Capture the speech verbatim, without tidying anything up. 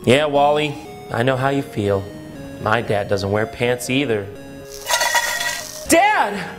Yeah, Wally, I know how you feel. My dad doesn't wear pants either. Dad!